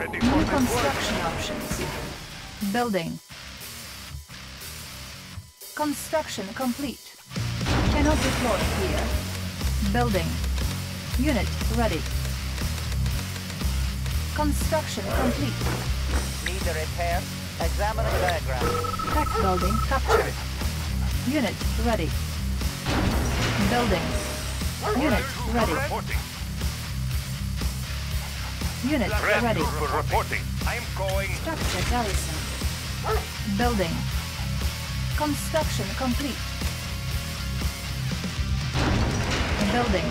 Ready New for deployment. construction options. Building. Construction complete. Cannot deploy here. Building. Unit ready. Construction complete. Need a repair? Examining diagram. Tech building captured. Unit ready. Building. Unit ready. Reporting. Unit Red ready. Trooper reporting. I'm going. Structure garrison. Building. Construction complete. Building.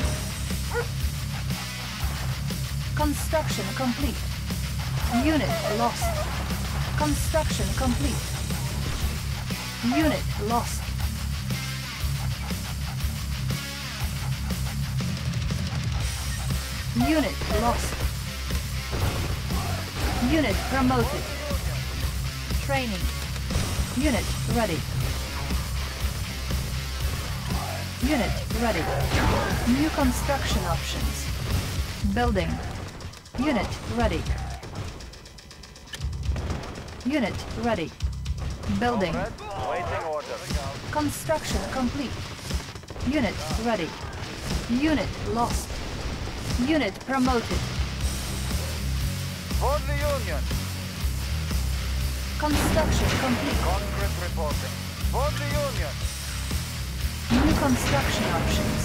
Construction complete. Unit lost. Construction complete. Unit lost. Unit lost. Unit promoted. Training. Unit ready. Unit ready. New construction options. Building. Unit ready. Unit ready. Building. Waiting order. Construction complete. Unit ready. Unit lost. Unit promoted. For the Union. Construction complete. Conscript reporting. For the Union. New construction options.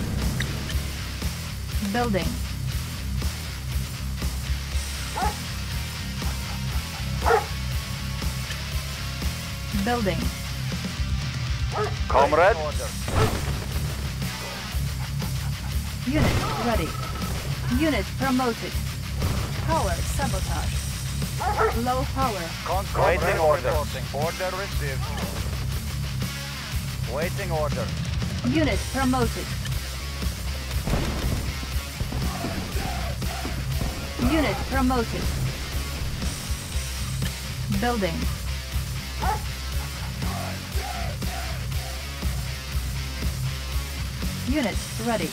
Building. Building. Comrade. Unit ready. Unit promoted. Power sabotage. Low power. Waiting order. Order received. Waiting order. Unit promoted. Unit promoted. Building. Unit ready.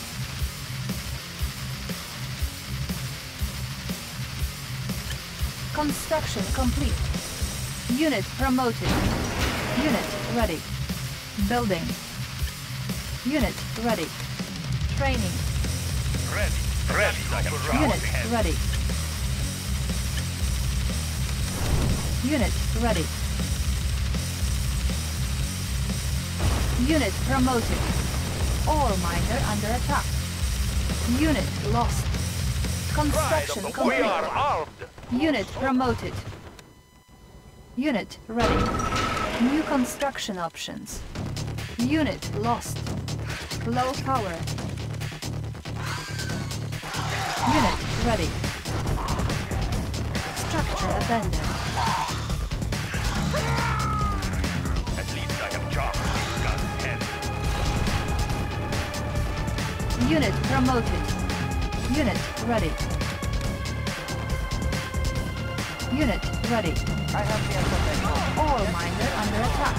Construction complete. Unit promoted. Unit ready. Building. Unit ready. Training. Ready. Ready. I have round Unit hand. ready. Unit ready. Unit promoted. Ore miner under attack. Unit lost. Construction We complete. are armed. Unit promoted. Unit ready. New construction options. Unit lost. Low power. Unit ready. Structure abandoned. At least I have charged these guns' heads. Unit promoted. Unit ready. Unit ready. I have the information. Ore miner under attack.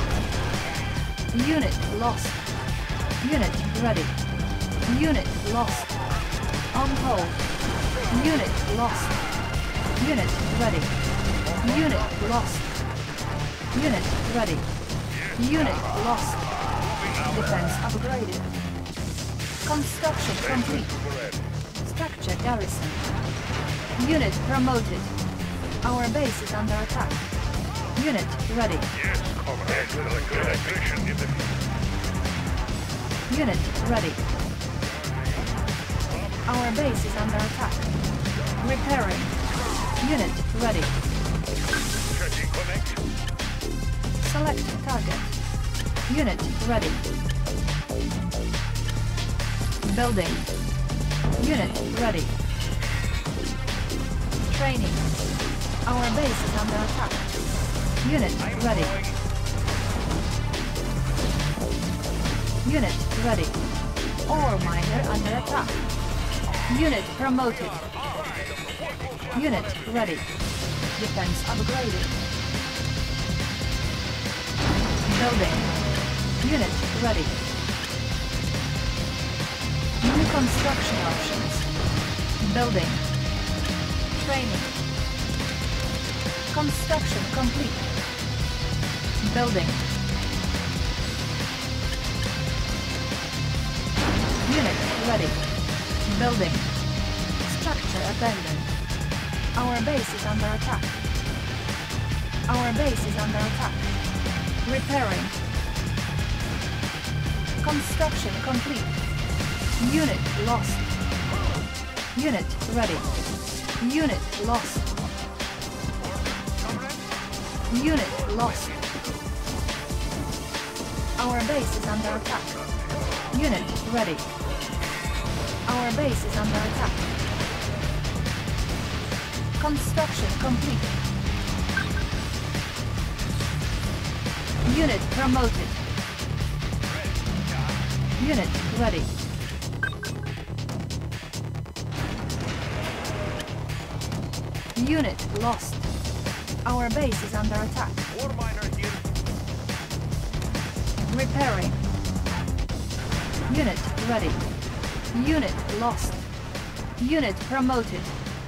Unit lost. Unit ready. Unit lost. On hold. Unit lost. Unit ready. Unit lost. Unit ready. Unit lost. Defense upgraded. Construction complete. Structure garrison. Unit promoted. Our base is under attack. Unit ready. Yes, comrade. Good aggression in the Unit ready. Our base is under attack. Repairing. Unit ready. Checking connect. Select target. Unit ready. Building. Unit ready. Training. Our base is under attack. Unit ready. Unit ready. Ore miner under attack. Unit promoted. Unit ready. Defense upgraded. Building. Unit ready. New construction options. Building. Training. Construction complete. Building. Unit ready. Building. Structure abandoned. Our base is under attack. Our base is under attack. Repairing. Construction complete. Unit lost. Unit ready. Unit lost. Unit lost. Our base is under attack. Unit ready. Our base is under attack. Construction complete. Unit promoted. Unit ready. Unit lost. Our base is under attack. War miner here. Repairing. Unit ready. Unit lost. Unit promoted.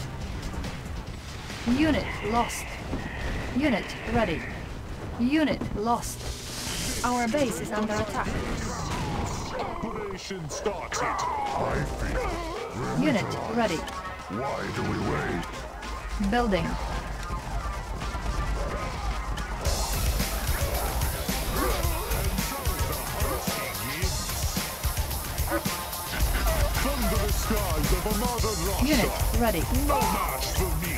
Unit lost. Unit ready. Unit lost. Our base is under attack. Operation started. I feel. Unit ready. Why do we wait? Building. Thunder the skies of a modern Russia. Unit ready. No match for me.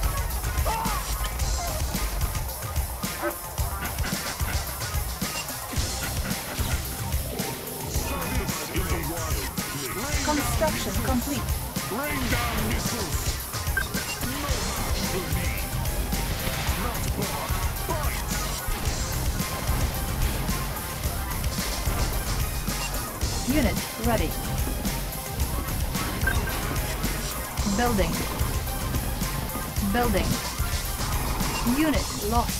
This is a wild place. Construction complete. Rain down missiles. No match for me. Not bark. Bite. Unit ready. Building. Building. Unit lost.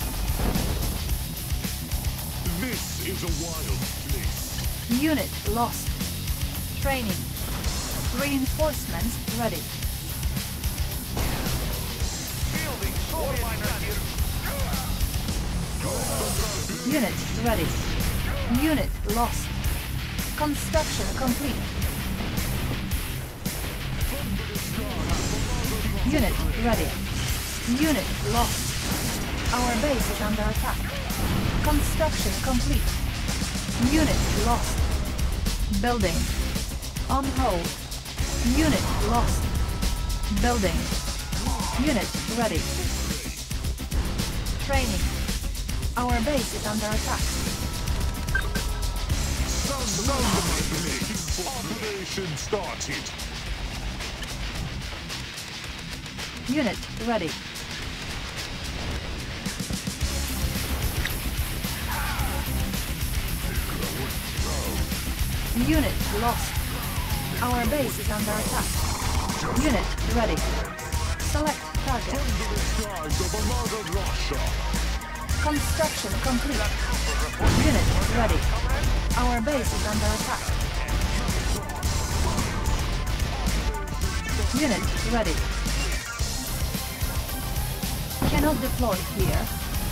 This is a wild place. Unit lost. Training. Reinforcements ready. Fielding. War miner here. Unit ready. Unit lost. Construction complete. Unit ready. Unit lost. Our base is under attack. Construction complete. Unit lost. Building. On hold. Unit lost. Building. Unit ready. Training. Our base is under attack. Sound my blade. Operation started. Unit ready. Unit lost. Our base is under attack. Unit ready. Select target. Under the skies of a modern Russia. Construction complete. Unit ready. Our base is under attack. Unit ready. Cannot deploy here.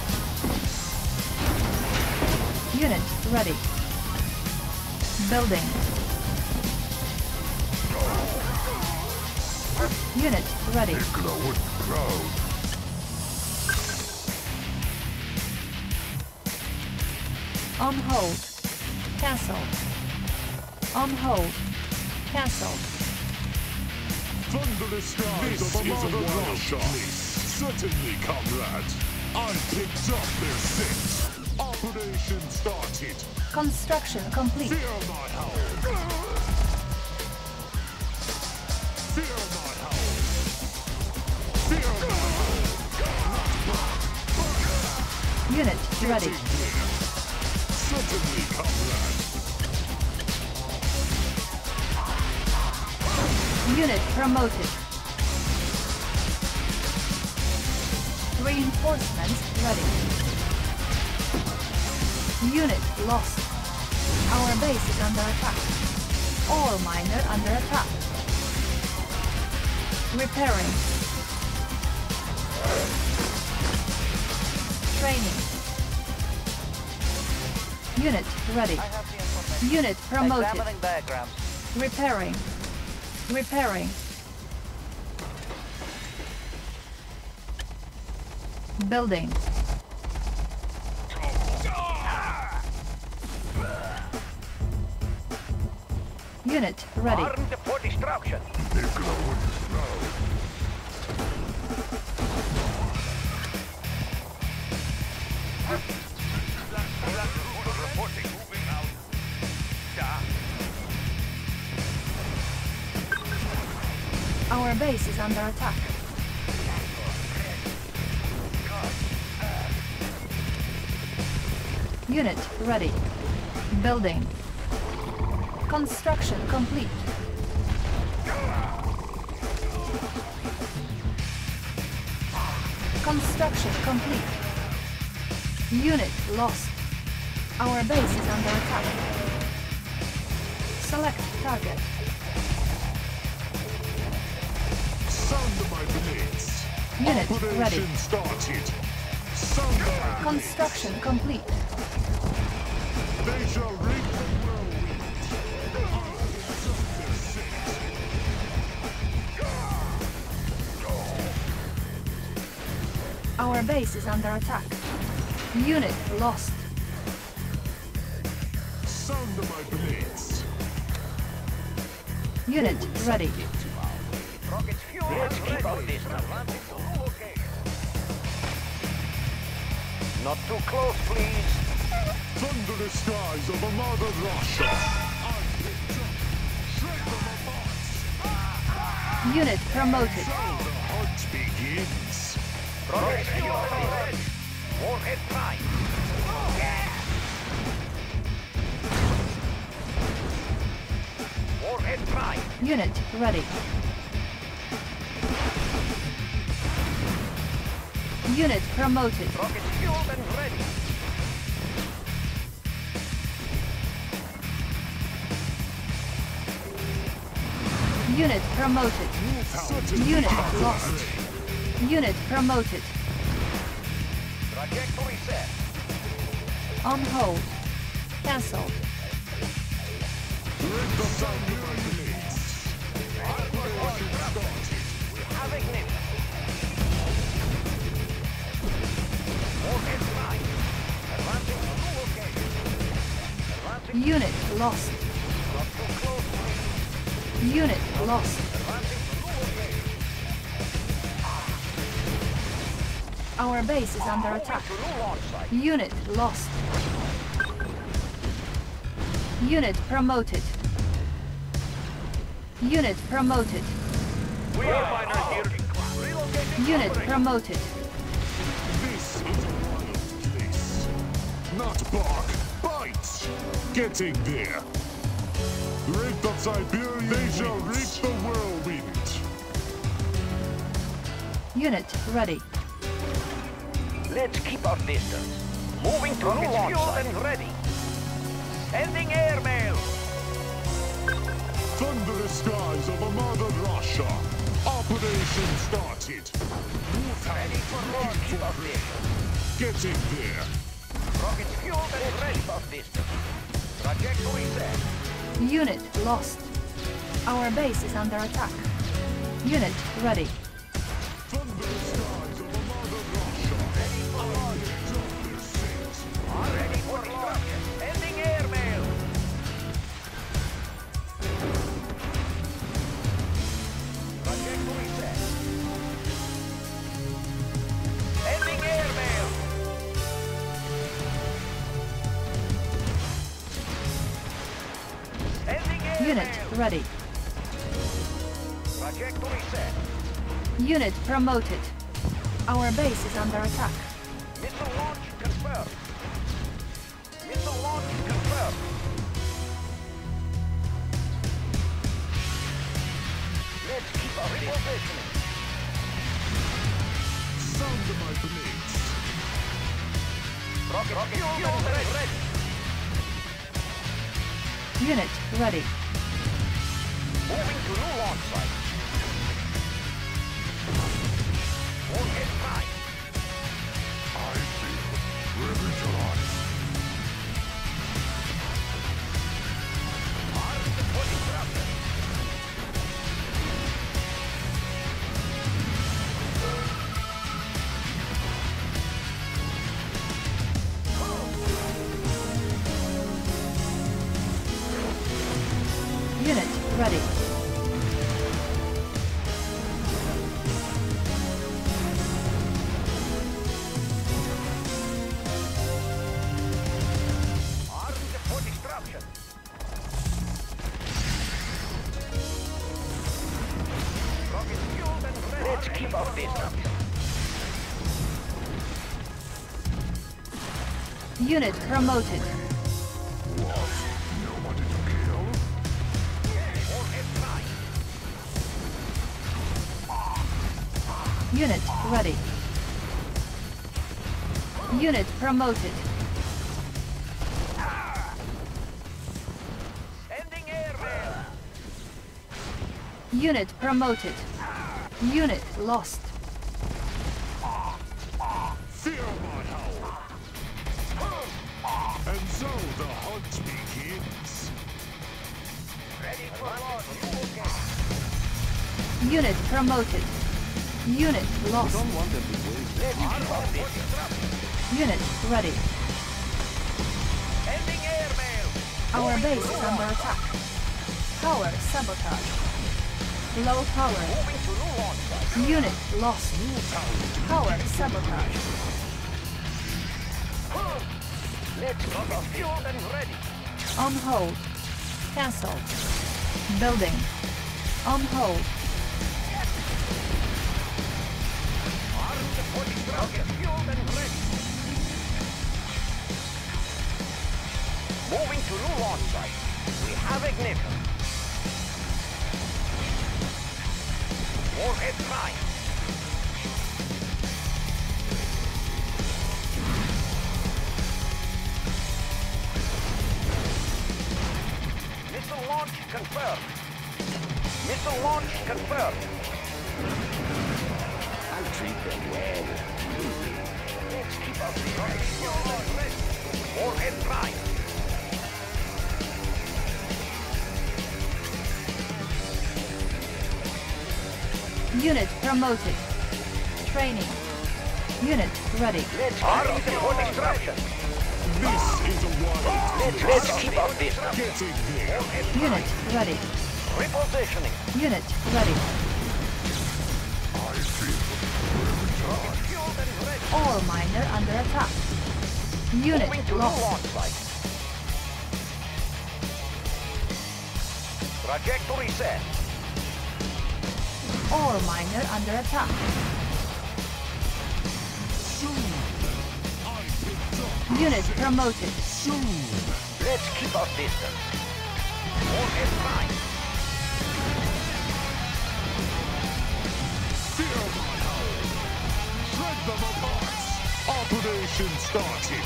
Unit ready. Building. Unit ready. Glowing proud. On hold. Cancel. On hold. Cancel. Thunderous skies of a modern Russia. Certainly, comrades. I picked up their scent. Operation started. Construction complete. Fear my howl. Fear my howl. Fear my howl. Unit ready. Certainly, comrades. Unit promoted. Reinforcements ready. Unit lost. Our base is under attack. Ore miner under attack. Repairing. Training. Unit ready. I have the information. Unit promoted. Examining diagrams. Repairing. Repairing. Building. Unit ready. Armed for destruction. They're gonna win this round. Reporting. Moving out. Our base is under attack. Unit ready. Building. Construction complete. Construction complete. Unit lost. Our base is under attack. Select target. Sound my blades. Unit Operation ready. started. Sound my blades. Construction complete. They shall reap the whirlwind. Our base is under attack. Unit lost. Sound my blades. Unit ready. Rocket fuel. Let's keep up this. Okay. Not too close, please. Thunderous skies of a mother Russia. I picked up. Shred them apart. Unit promoted. So the hunt begins. Rocket fuel ready. Warhead prime. Warhead prime. Unit ready. Unit promoted. Rocket fueled and ready. Unit promoted. Unit lost. Unit promoted. Trajectory set. On hold. Cancelled. Rid the sound of my blades. Operation started. Have ignition. Warhead prime. Advancing to new location. Advancing. Unit lost. Not too close, please. Unit lost. Advancing to new location. Our base is under Moving attack. to new launch site. Unit lost. Unit promoted. Unit promoted. We are miners here. Relocating Unit operation. promoted. This is a wild place. Not bark, bite. Getting there. Wraith of Siberia, they shall reap the whirlwind. Unit ready. Let's keep our distance. Moving to new launch site. And ready. Sending airmail. Thunderous skies of a mother Russia. Operation started. Ready for launch. Keep our distance. Getting there. Rocket fueled and ready. Keep our distance. Trajectory set. Unit lost. Our base is under attack. Unit ready. Thunderous skies of a mother Russia. Ready for launch. Ready for destruction. Sending airmail. Trajectory set. Sending airmail. Sending airmail. Unit ready. Trajectory set. Unit promoted. Our base is under attack. Missile launch confirmed. Missile launch confirmed. Let's keep our repositioning. Sound of my blades. Rocket fuel ready. Unit ready. Moving to new launch site. Warhead prime. I feel Unit ready. Armed for destruction. Rocket fueled and ready. Let's keep our distance. Unit promoted. Nobody to kill? Or F9. Unit ready. Unit promoted. Sending airmail. Unit promoted. Unit lost. Fear my howl! And so the hunt begins. Ready for launch. You okay? Unit promoted. Unit lost. Let's keep our distance. Unit ready. Sending airmail. Our base is under attack. Power sabotage. Low power. Moving to new launch site. Unit lost. Power sabotage. Let's keep our fueled and ready. On hold. Cancel. Building. On hold. Armed for destruction. Fueled and ready. Moving to new launch site. We have ignition. Warhead prime. Missile launch confirmed. Missile launch confirmed. I'll treat them well. Let's keep our fuel ready. Warhead prime. Unit promoted. Training. Unit ready. Let's armed for destruction. This is a wild Let's keep our distance. getting there. Unit ready. Repositioning. Unit ready. I feel every time. Fueled and ready. All miner under attack. Unit Moving to new lost. launch site. Trajectory set. All miner under attack. Soon. I picked up. Unit promoted. Soon. Let's keep our distance. Warhead prime. Fear my howl. Shred them apart. Operation started.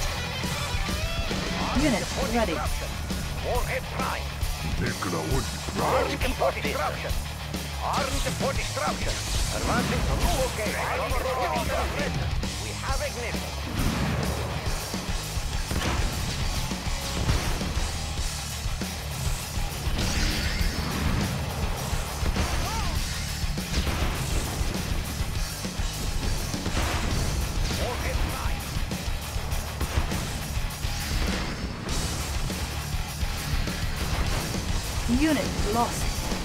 Unit ready. Destruction. Warhead prime. Nicola would be Let's proud. keep our destruction. Armed for destruction. Advancing to new location. We have ignition. Warhead prime. Unit lost.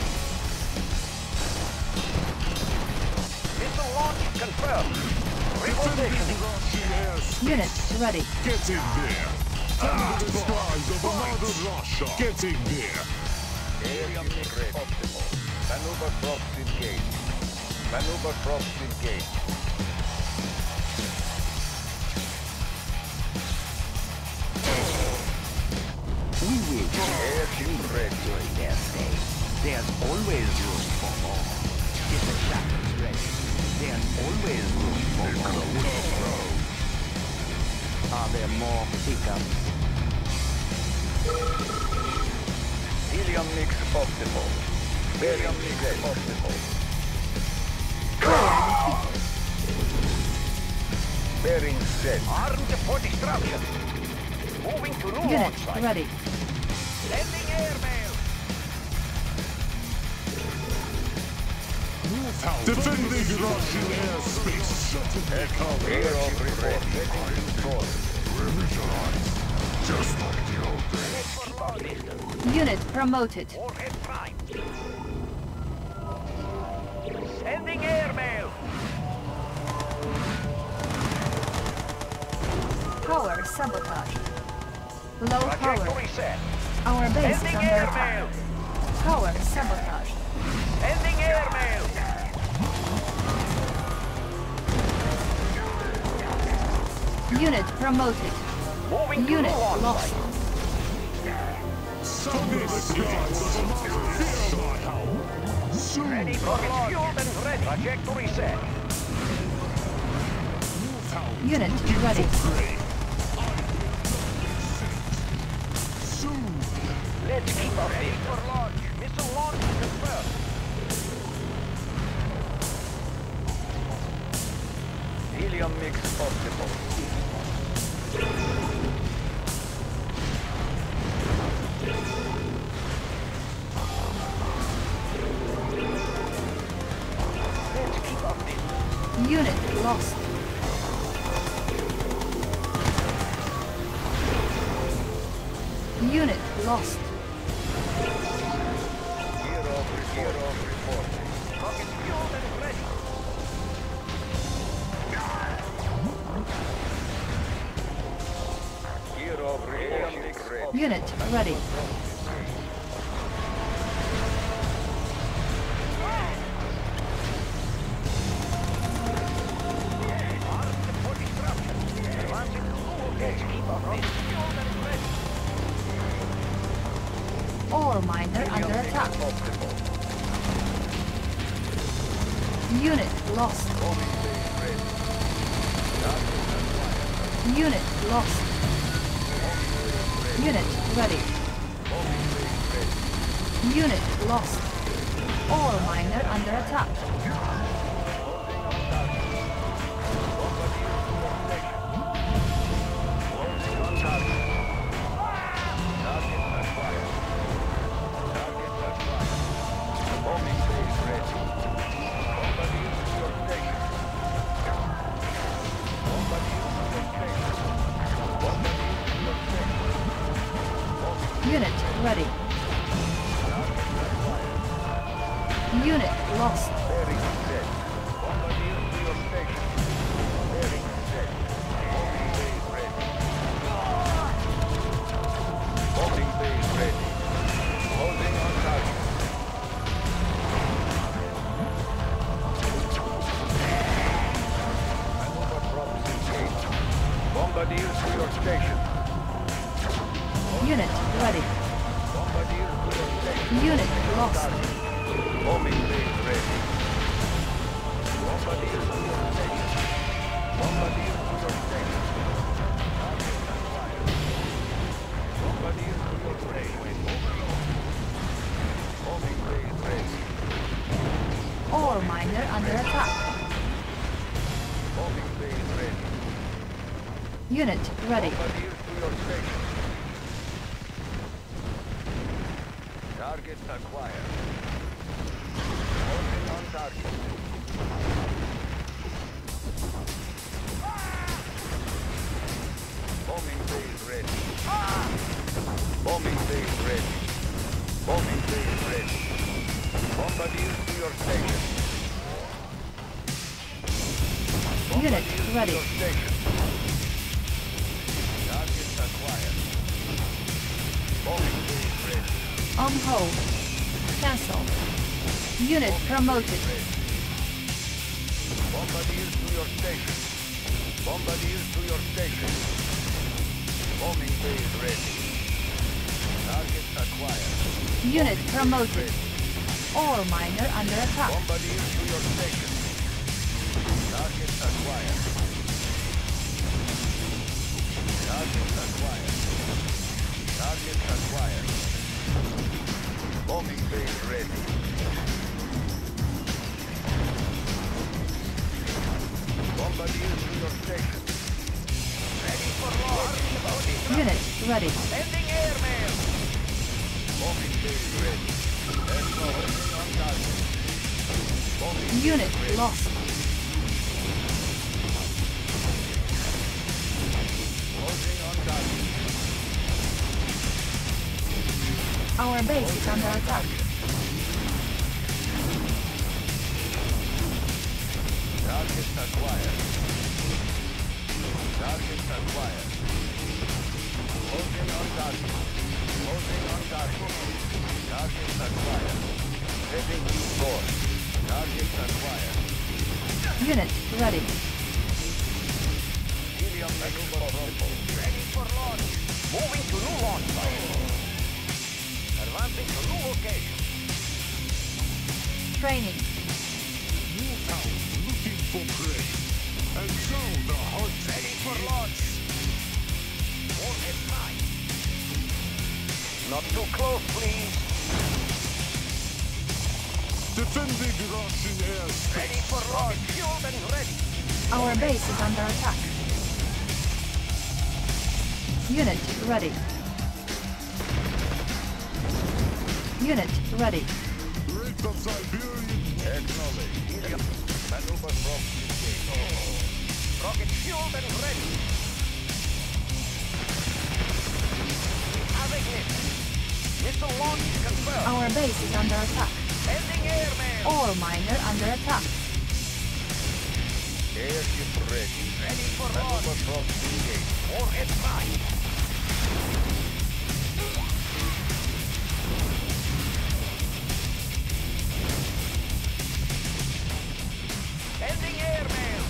Missile launch confirmed. Defending Repositioning. Russian airspace. Unit ready. Getting there. Under the skies of another Russia. Getting there. Area mix optimal. Maneuver props engaged. Maneuver props engaged. We will Air team ready. during their stay. There's always room for more. If the shuttle's ready, there's always room for more. Are there more pickups? Helium mix optimal. Barium mix optimal. Bearing set. Armed for destruction. Moving to new Unit launch site. ready. Sending airmail. Defending Russian airspace. Just like the old days. Let's keep our distance. Unit promoted. Warhead prime. Sending airmail. Power sabotage. Low power. Trajectory set. Our base is Sending under attack. airmail. Power sabotage. Sending airmail. Unit promoted. Moving to Unit new launch lost. site. Ready for launch. Fueled and ready. Trajectory set. Unit ready. Let's keep our ready for launch. Missile launch confirmed. Helium mix optimal. Let's keep our distance. Unit lost. Unit lost. Gear off reporting. Rocket fueled and ready. Gear off ready. Unit ready. Ore miner under attack. Unit lost. Unit lost. Unit ready. Unit lost. Ore miner under attack. Unit ready. Unit lost. Bombardiers to your station. Unit ready. Bombardiers to your station. Unit lost. Bombing base ready. Bombardiers to your station. Bombardiers to your station. Bombardiers to your station. Bombing base ready. Ore miner under attack. Bombing base ready. Unit ready. Bombardiers to your station. Target acquired. Holding on target. Bombing base ready. Bombing base ready. Bombing base ready. Bombardiers to your station. Unit Bombardiers to ready. your station. Target acquired. Bombing base ready. On hold. Cancel. Unit promoted. Bombardiers to your station. Bombardiers to your station. Bombing base ready. Target acquired. Unit promoted. Ore miner under attack. Bombardiers to your station. Target acquired. Target acquired. Target acquired. Bombing base ready. Bombardiers to your station. Unit ready. Sending airmail. Bombing base ready. Aircraft on target. Bombing Unit lost. closing on target. Our base is under attack. Targets acquired. Targets acquired. Closing on target. Closing on target. Targets acquired. Heading to course. Targets acquired. Unit ready. Helium maneuver rifle. Ready for launch. Moving to new launch site. Advancing to new location. Training. New town looking for prey. And so the hunt Ready for launch. More at night. Not too close, please. defending Russian airspace. Ready for launch. Fueled and ready. Our base is under attack. Unit ready. Unit ready. Wraith of Siberian. Acknowledge. Helium maneuver from Rocket fueled and ready. Avec missile launch confirmed. Our base is under attack. Sending airmail. Ore miner under attack. airship ready. Ready for Maneuver launch. from engage. More at night. Sending airmail.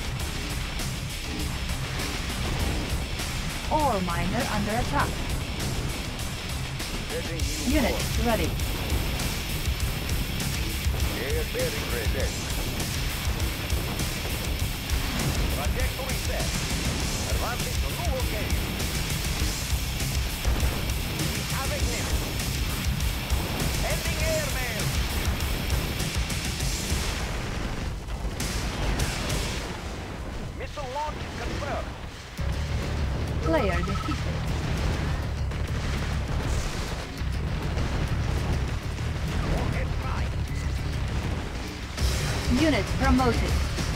Ore miner under attack. Heading new Unit course. ready. Air bearing ready. Trajectory set. Advancing to new location. Avec Sending airmail. Missile launch confirmed. Player defeated. More at night. Unit promoted.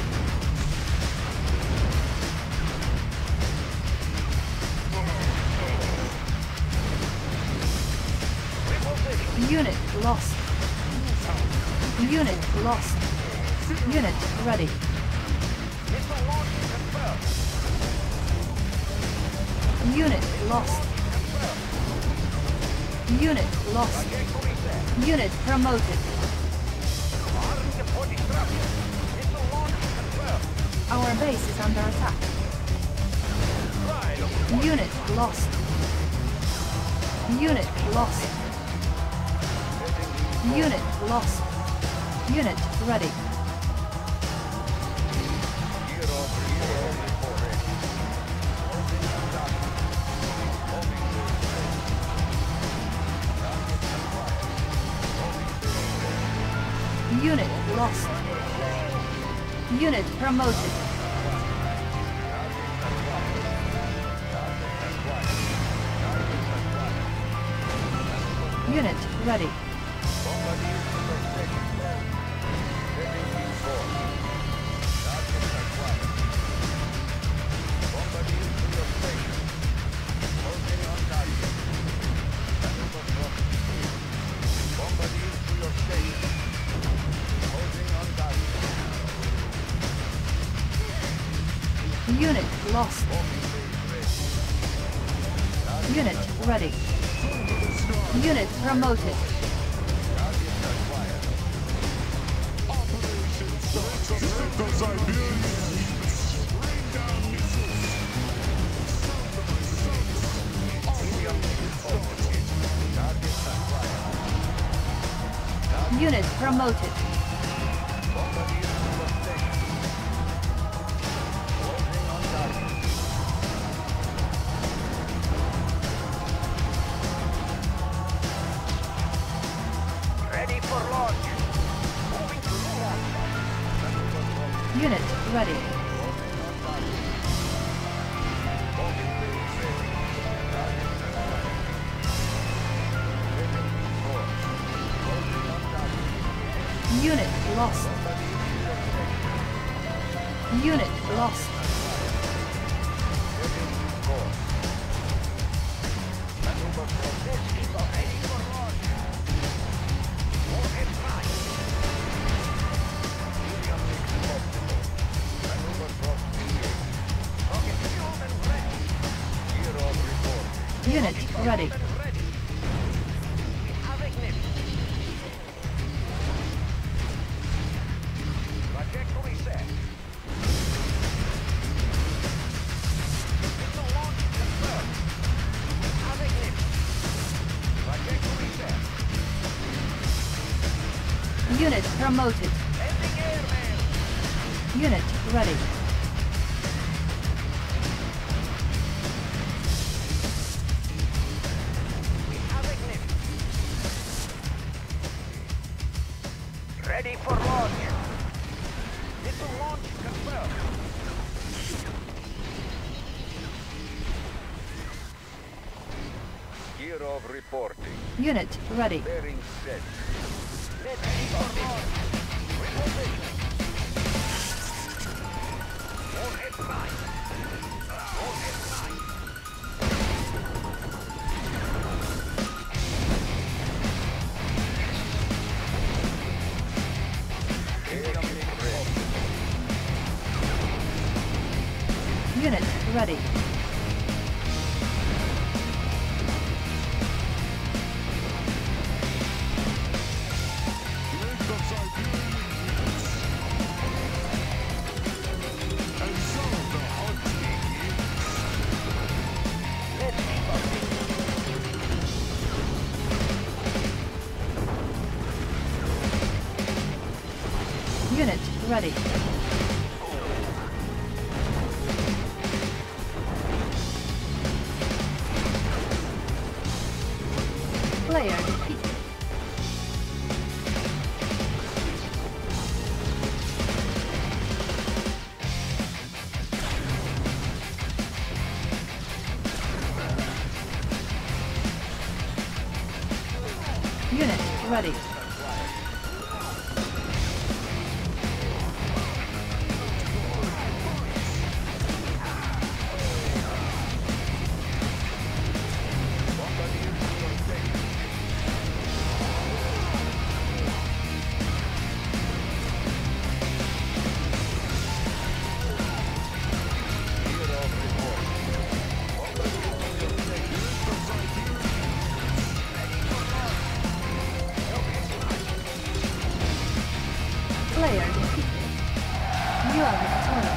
Reposition. Unit lost. Unit lost. Unit ready. Missile launch confirmed. Unit lost. Unit lost. Trajectory set. Unit promoted. Army for destruction. Missile launch confirmed. Our base is under attack. Right. Unit lost. Unit lost. Unit lost. Unit ready. Gear over here only for ready. Closing on target. Bombing base ready. Targets acquired. Bombing base ready. Unit lost. Unit promoted. Targets acquired. Targets acquired. Targets acquired. Unit ready. Bombardier to your station. Heading new course. Targets acquired. Bombardier to your station. Closing on target. Maneuver from speed. Bombardier to your station. Closing on target. Unit lost. Bombing base ready. Unit ready. Unit promoted. Targets acquired. Wraith of Siberian. Rain down missiles. Helium overhead. Targets acquired. Unit promoted. Bombardier to your station. Closing on target. Ready for launch. Moving to new launch. Maneuver from Unit ready. closing on target. Bombing base ready. Target Unit lost. Unit lost. Maneuver for this is ready for launch. More at night. Helium mix optimal. Maneuver for PA. Rocket fuel and ready. Gear of report. Unit ready. And ready. We have ignition. Trajectory set. Missile launch confirmed. We have ignition. Trajectory set. Unit promoted. Ending airman. Unit ready. We have ignition. Ready for launch. Missile launch confirmed. Gear of reporting. Unit ready. Bearing set. Ready for launch. Reposition. More at night. More at night. Helium mix optimal. Unit ready. Break the Siberian units. And so the hunting begins. Let's keep up. Unit ready. Player defeated. Unit ready. Bombardier to your station. Gear of report. Bombardier to your station. Player defeated. You are victorious.